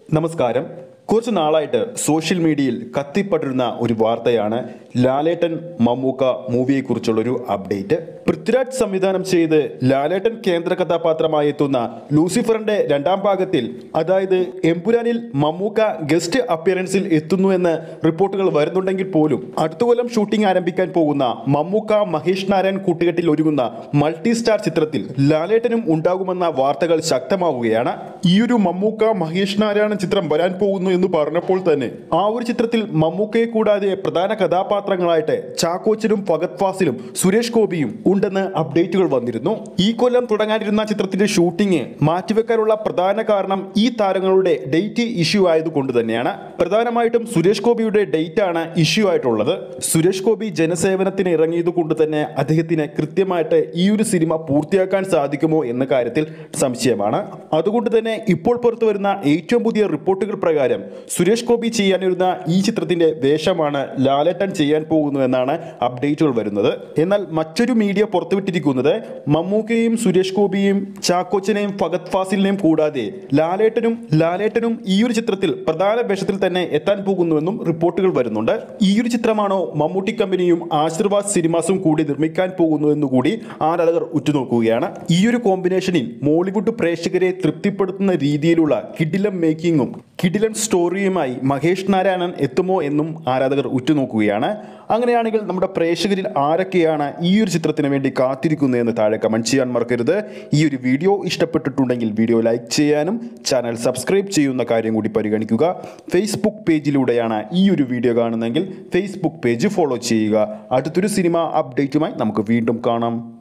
നമസ്കാരം. കുറച്ച് നാളായിട്ട് സോഷ്യൽ മീഡിയയിൽ കത്തിപ്പടരുന്ന ഒരു വാർത്തയാണ് ലാലേട്ടൻ മമ്മൂക്ക മൂവിയെക്കുറിച്ചുള്ളൊരു അപ്ഡേറ്റ്. പൃഥ്വിരാജ് സംവിധാനം ചെയ്ത് ലാലേട്ടൻ കേന്ദ്ര കഥാപാത്രമായി എത്തുന്ന ലൂസിഫറിന്റെ രണ്ടാം ഭാഗത്തിൽ, അതായത് എമ്പുരാനിൽ മമ്മൂക്ക ഗസ്റ്റ് അപ്പിയറൻസിൽ എത്തുന്നു എന്ന് റിപ്പോർട്ടുകൾ വരുന്നുണ്ടെങ്കിൽ പോലും അടുത്ത കൊല്ലം ഷൂട്ടിംഗ് ആരംഭിക്കാൻ പോകുന്ന മമ്മൂക്ക മഹേഷ് നാരായൺ കൂട്ടുകെട്ടിൽ ഒരുങ്ങുന്ന മൾട്ടി സ്റ്റാർ ചിത്രത്തിൽ ലാലേട്ടനും ഉണ്ടാകുമെന്ന വാർത്തകൾ ശക്തമാവുകയാണ്. ഈയൊരു മമ്മൂക്ക മഹേഷ് നാരായണൻ ചിത്രം വരാൻ പോകുന്നു എന്ന് പറഞ്ഞപ്പോൾ തന്നെ ആ ഒരു ചിത്രത്തിൽ മമ്മൂക്കയെ കൂടാതെ പ്രധാന കഥാപാത്രങ്ങളായിട്ട് ചാക്കോച്ചനും ഫഹദ് ഫാസിലും സുരേഷ് ഗോപിയും ഉണ്ടെന്ന് അപ്ഡേറ്റുകൾ വന്നിരുന്നു. ഈ കൊല്ലം തുടങ്ങാനിരുന്ന ചിത്രത്തിന്റെ ഷൂട്ടിംഗ് മാറ്റിവെക്കാനുള്ള പ്രധാന കാരണം ഈ താരങ്ങളുടെ ഡേറ്റ് ഇഷ്യൂ ആയതുകൊണ്ട് തന്നെയാണ്. പ്രധാനമായിട്ടും സുരേഷ് ഗോപിയുടെ ഡേറ്റ് ആണ് ഇഷ്യൂ ആയിട്ടുള്ളത്. സുരേഷ് ഗോപി ജനസേവനത്തിന് ഇറങ്ങിയത് കൊണ്ട് തന്നെ അദ്ദേഹത്തിന് കൃത്യമായിട്ട് ഈ ഒരു സിനിമ പൂർത്തിയാക്കാൻ സാധിക്കുമോ എന്ന കാര്യത്തിൽ സംശയമാണ്. അതുകൊണ്ട് തന്നെ ഇപ്പോൾ പുറത്തു വരുന്ന ഏറ്റവും പുതിയ റിപ്പോർട്ടുകൾ പ്രകാരം സുരേഷ് ഗോപി ചെയ്യാനിരുന്ന ഈ ചിത്രത്തിന്റെ വേഷമാണ് ലാലേട്ടൻ ചെയ്യാൻ പോകുന്നു എന്നാണ് അപ്ഡേറ്റുകൾ വരുന്നത്. എന്നാൽ മറ്റൊരു മീഡിയ പുറത്തുവിട്ടിരിക്കുന്നത് മമ്മൂക്കയും സുരേഷ് ഗോപിയും ചാക്കോച്ചനെയും ഫഹദ് ഫാസിലിനെയും കൂടാതെ ലാലേട്ടനും ഈ ഒരു ചിത്രത്തിൽ പ്രധാന വേഷത്തിൽ തന്നെ എത്താൻ പോകുന്നുവെന്നും റിപ്പോർട്ടുകൾ വരുന്നുണ്ട്. ഈ ഒരു ചിത്രമാണോ മമ്മൂട്ടി കമ്പനിയും ആശീർവാദ് സിനിമാസും കൂടി നിർമ്മിക്കാൻ പോകുന്നു എന്നുകൂടി ആരാധകർ ഉറ്റുനോക്കുകയാണ്. ഈ ഒരു കോമ്പിനേഷനിൽ മോളിവുഡ് പ്രേക്ഷകരെ തൃപ്തിപ്പെടുത്തുന്ന രീതിയിലുള്ള കിടിലം മേക്കിങ്ങും കിടിലൻ സ്റ്റോറിയുമായി മഹേഷ് നാരായണൻ എത്തുമോ എന്നും ആരാധകർ ഉറ്റുനോക്കുകയാണ്. അങ്ങനെയാണെങ്കിൽ നമ്മുടെ പ്രേക്ഷകരിൽ ആരൊക്കെയാണ് ഈ ഒരു ചിത്രത്തിന് വേണ്ടി കാത്തിരിക്കുന്നതെന്ന് താഴെ കമൻറ്റ് ചെയ്യാൻ മറക്കരുത്. ഈ ഒരു വീഡിയോ ഇഷ്ടപ്പെട്ടിട്ടുണ്ടെങ്കിൽ വീഡിയോ ലൈക്ക് ചെയ്യാനും ചാനൽ സബ്സ്ക്രൈബ് ചെയ്യുന്ന കാര്യം കൂടി പരിഗണിക്കുക. ഫേസ്ബുക്ക് പേജിലൂടെയാണ് ഈ ഒരു വീഡിയോ കാണുന്നതെങ്കിൽ ഫേസ്ബുക്ക് പേജ് ഫോളോ ചെയ്യുക. അടുത്തൊരു സിനിമ അപ്ഡേറ്റുമായി നമുക്ക് വീണ്ടും കാണാം.